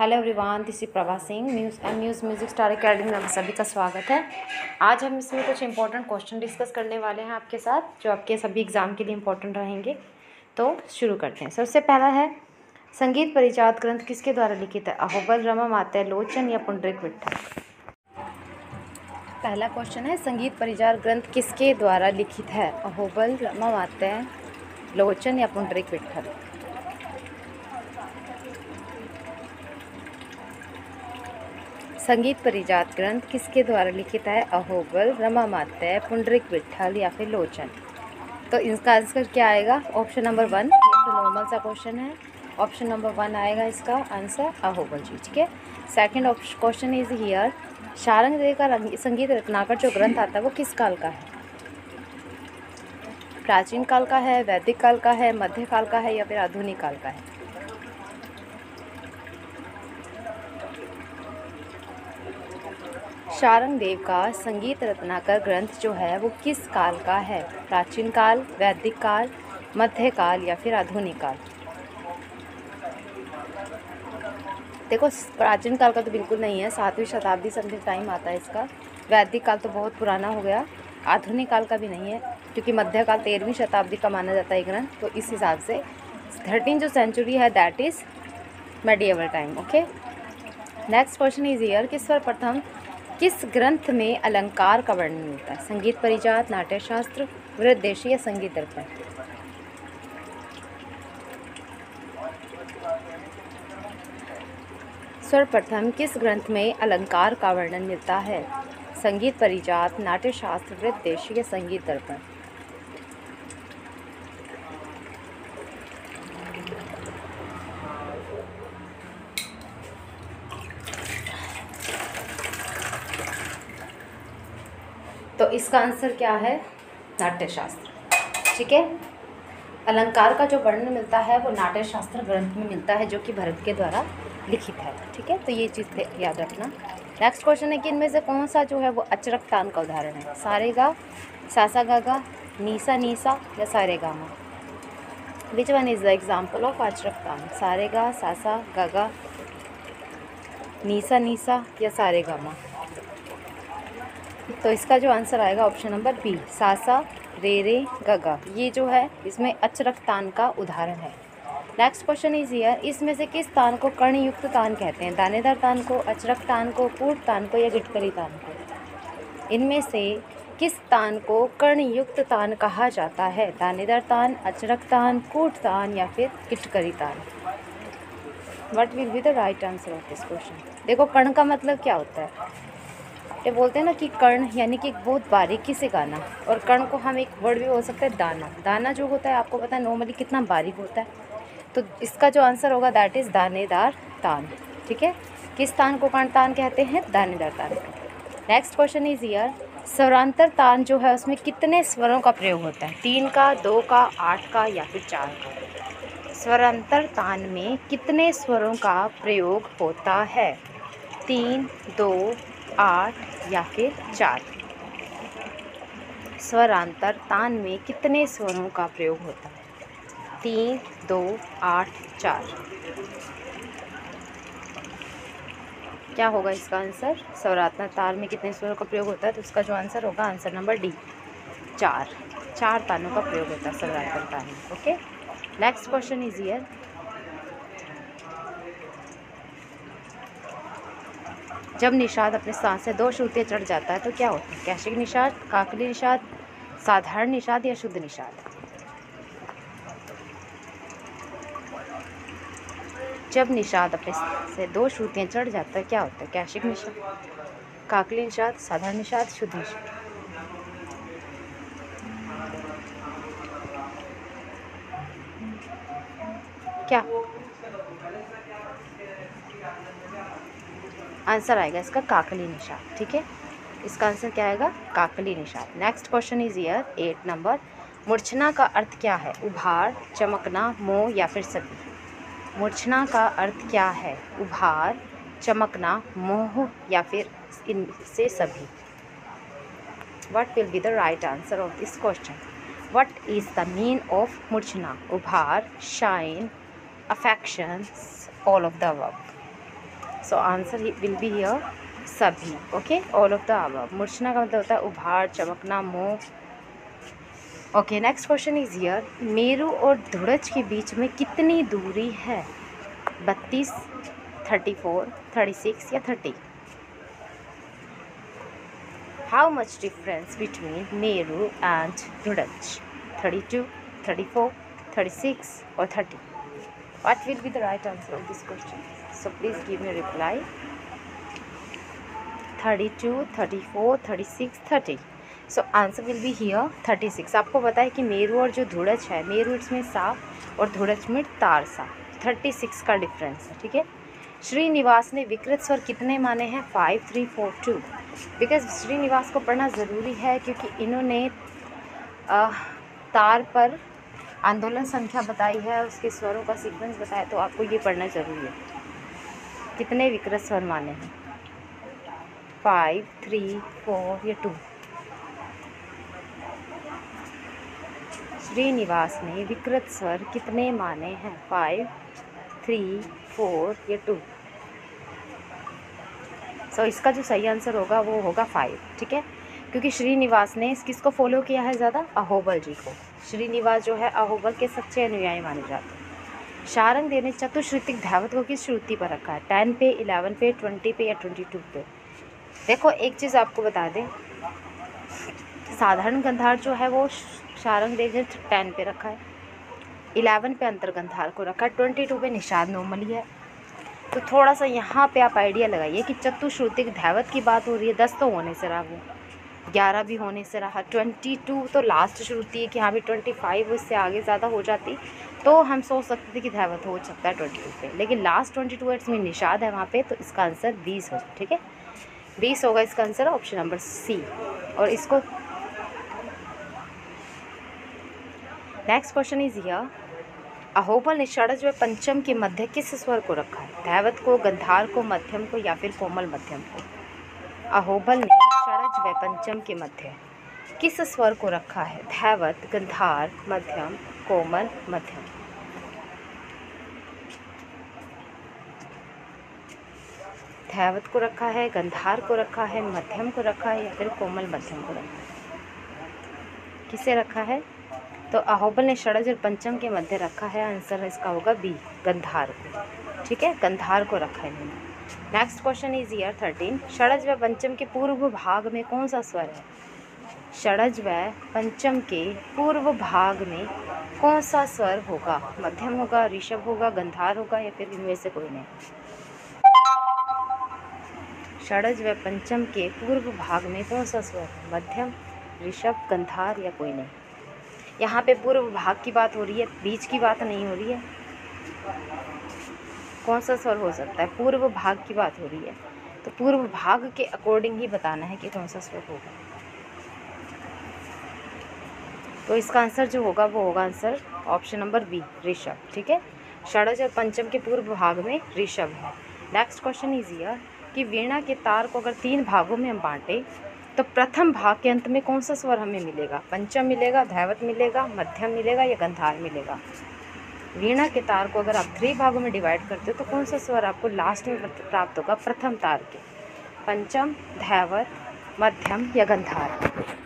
Hello everyone, this is Prabha Singh. Muse music star academy में आप सभी का स्वागत है। आज हम इसमें कुछ इंपॉर्टेंट क्वेश्चन डिस्कस करने वाले हैं आपके साथ, जो आपके सभी एग्ज़ाम के लिए इंपॉर्टेंट रहेंगे। तो शुरू करते हैं। सबसे पहला है, संगीत परिजात ग्रंथ किसके द्वारा लिखित है? अहोबल, रमा मात्य, लोचन या पुंडरीक विट्ठल? पहला क्वेश्चन है, संगीत परिजात ग्रंथ किसके द्वारा लिखित है? अहोबल, रमा मात्य, लोचन या पुंडरीक विट्ठल? संगीत परिजात ग्रंथ किसके द्वारा लिखित है? अहोबल, रमा मात्य, पुंडरीक विट्ठल या फिर लोचन? तो इसका आंसर क्या आएगा? Option number 1। ये तो नॉर्मल सा क्वेश्चन है। ऑप्शन नंबर 1 आएगा इसका आंसर, अहोबल जी। ठीक है। Second question is here, Sharangdev का संगीत रत्नाकर जो ग्रंथ आता है वो किस काल का है? प्राचीन काल का है, वैदिक काल का है, मध्य काल का है या फिर आधुनिक काल का है? शारंगदेव का संगीत रत्नाकर ग्रंथ जो है वो किस काल का है? प्राचीन काल, वैदिक काल, मध्य काल या फिर आधुनिक काल? देखो, प्राचीन काल का तो बिल्कुल नहीं है, 7वीं शताब्दी समथिंग टाइम आता है इसका। वैदिक काल तो बहुत पुराना हो गया। आधुनिक काल का भी नहीं है, क्योंकि मध्य काल 13वीं शताब्दी का माना जाता है ग्रंथ। तो इस हिसाब से 13th जो सेंचुरी है that is medieval time. Okay. Next question is here कि सर्वप्रथम किस ग्रंथ में अलंकार का वर्णन मिलता है? संगीत परिजात, नाट्यशास्त्र, वृद्धदेशी या संगीत दर्पण? सर्वप्रथम किस ग्रंथ में अलंकार का वर्णन मिलता है? संगीत परिजात, नाट्यशास्त्र, वृद्धदेशी या संगीत दर्पण? तो इसका आंसर क्या है? नाट्यशास्त्र। ठीक है। अलंकार का जो वर्णन मिलता है वो नाट्यशास्त्र ग्रंथ में मिलता है, जो कि भरत के द्वारा लिखित है। ठीक है। तो ये चीज़ याद रखना। नेक्स्ट क्वेश्चन है कि इनमें से कौन सा जो है वो अचरक तान का उदाहरण है? सारेगा, सासा गागा, नीसा नीसा या सारेगामा? Which one is the example of अचरक तान? सारेगा, सासा गागा, नीसा नीसा या सारेगामा? तो इसका जो आंसर आएगा ऑप्शन नंबर बी, सासा रे गगा। ये जो है इसमें अचरक तान का उदाहरण है। नेक्स्ट क्वेश्चन इज हियर, इसमें से किस तान को कर्णयुक्त तान कहते हैं? दानेदार तान को, अचरक तान को, कूट तान को या गिटकरी तान को? इनमें से किस तान को कर्णयुक्त तान कहा जाता है? दानेदार तान, अचरक तान, कूट तान या फिर गिटकरी तान? What will be the right answer of this question? देखो, कर्ण का मतलब क्या होता है? ये बोलते हैं ना कि कर्ण यानी कि बहुत बारीकी से गाना, और कर्ण को हम एक वर्ड भी बोल सकते हैं दाना। दाना जो होता है आपको पता है नॉर्मली कितना बारीक होता है। तो इसका जो आंसर होगा दैट इज़ दानेदार तान। ठीक है। किस तान को कर्ण तान कहते हैं? दानेदार तान। नेक्स्ट क्वेश्चन इज हियर, स्वरांतर तान जो है उसमें कितने स्वरों का प्रयोग होता है? 3 का, 2 का, 8 का या फिर 4 का? स्वरांतर तान में कितने स्वरों का प्रयोग होता है? 3, 2, 8 या फिर 4? स्वरांतर तान में कितने स्वरों का प्रयोग होता है? 3, 2, 8, 4? क्या होगा इसका आंसर? स्वरांतर तान में कितने स्वरों का प्रयोग होता है? तो उसका जो आंसर होगा आंसर नंबर डी, 4 तानों का प्रयोग होता है स्वरांतर तान में। Okay. Next question is here, जब निषाद अपने सांस से 2 श्रुतियाँ चढ़ जाता है तो क्या होता है? कैशिक निषाद, काकली निषाद, साधारण निषाद या शुद्ध निषाद? जब निषाद अपने से 2 श्रुतियाँ चढ़ जाता है क्या होता है? कैशिक निषाद, काकली निषाद, साधारण निषाद, शुद्ध निषाद? क्या आंसर आएगा इसका? काकली निषाद। ठीक है। इसका आंसर क्या आएगा? काकली निषाद। Next question is here 8 number, मूर्छना का अर्थ क्या है? उभार, चमकना, मोह या फिर सभी? मूर्छना का अर्थ क्या है? उभार, चमकना, मोह या फिर इनसे सभी? What will be the right answer of this question? What is the mean of मूर्छना? उभार, shine, affections, all of the above? So answer will be here सभी। Okay, all of the above. मूर्छना का मतलब होता है उभार, चमकना, मोह। Okay, next question is here, मेरु और धुरज के बीच में कितनी दूरी है? 32, 34, 36 या 30? हाउ मच डिफरेंस बिटवीन मेरू एंड धुरज? 32, 34, 36 or 30? What will be the right answer of this question? So please give me a reply. 32, 34, 36, 30. So answer will be here 36. आपको पता है कि मेरू और जो धुरज है, मेरू इसमें सा और धुरज में तार सा, 36 का डिफरेंस है। ठीक है। श्रीनिवास ने विकृत स्वर कितने माने हैं? 5, 3, 4, 2। बिकॉज श्रीनिवास को पढ़ना ज़रूरी है क्योंकि इन्होंने तार पर आंदोलन संख्या बताई है, उसके स्वरों का सीक्वेंस बताया, तो आपको ये पढ़ना ज़रूरी है। कितने विकृत स्वर माने हैं? 5, 3, 4 या 2? श्रीनिवास ने विकृत स्वर कितने माने हैं? 5, 3, 4 या 2? सो इसका जो सही आंसर होगा वो होगा 5। ठीक है, क्योंकि श्रीनिवास ने किसको फॉलो किया है ज़्यादा? अहोबल जी को। श्रीनिवास जो है अहोबल के सच्चे अनुयायी माने जाते हैं। शारंगदेव ने चतुश्रुतिक ध्यावत को किस श्रुति पर रखा है? 10 पे, 11 पे, 20 पे या 22 पे? देखो एक चीज़ आपको बता दें, साधारण गंधार जो है वो शारंगदेव ने 10 पे रखा है, 11 पे अंतर गंधार को रखा है, 22 पे निषाद नोमली है। तो थोड़ा सा यहाँ पे आप आइडिया लगाइए कि चतुश्रुतिक ध्यावत की बात हो रही है, 10 तो होने से रहा, वो 11 भी होने से रहा, 22 तो लास्ट श्रुति है कि हाँ भी 25 उससे आगे ज़्यादा हो जाती तो हम सोच सकते थे कि ध्यावत हो सकता है 22 पे, लेकिन लास्ट 22 वर्ड्स में निषाद है वहाँ पे, तो इसका आंसर 20 होगा। ठीक है, 20 होगा इसका आंसर, ऑप्शन नंबर सी। और इसको next question is here, Ahobal ने षड्ज व पंचम के मध्य किस स्वर को रखा है? ध्यावत को, गंधार को, मध्यम को या फिर कोमल मध्यम को? अहोबल ने षड्ज व पंचम के मध्य किस स्वर को रखा है? ध्यावत, गंधार, मध्यम, कोमल, मध्यम? ध्यावत को रखा है, गंधार को रखा है, मध्यम को रखा है या फिर कोमल मध्यम को रखा है? किसे रखा है? तो अहोबल ने षड्ज और पंचम के मध्य रखा है, आंसर इसका होगा बी, गंधार को। ठीक है, गंधार को रखा है इन्होंने। नेक्स्ट क्वेश्चन इज हियर 13, षड्ज व पंचम के पूर्व भाग में कौन सा स्वर है? षड्ज व पंचम के पूर्व भाग में कौन सा स्वर होगा? मध्यम होगा, ऋषभ होगा, गंधार होगा या फिर इनमें से कोई नहीं? षड्ज व पंचम के पूर्व भाग में कौन सा स्वर है? मध्यम, ऋषभ, गंधार या कोई नहीं? यहाँ पे पूर्व भाग की बात हो रही है, बीच की बात नहीं हो रही है। कौन सा स्वर हो सकता है? पूर्व भाग की बात हो रही है, तो पूर्व भाग के अकॉर्डिंग ही बताना है कि कौन सा स्वर होगा। तो इसका आंसर जो होगा वो होगा आंसर ऑप्शन नंबर बी, ऋषभ। ठीक है, षड्ज और पंचम के पूर्व भाग में ऋषभ है। नेक्स्ट क्वेश्चन इज हियर कि वीणा के तार को अगर 3 भागों में हम बांटें तो प्रथम भाग के अंत में कौन सा स्वर हमें मिलेगा? पंचम मिलेगा, ध्यावत मिलेगा, मध्यम मिलेगा या गंधार मिलेगा? वीणा के तार को अगर आप 3 भागों में डिवाइड करते हो तो कौन सा स्वर आपको लास्ट में प्राप्त होगा? प्रथम तार के, पंचम, ध्यावत, मध्यम या गंधार?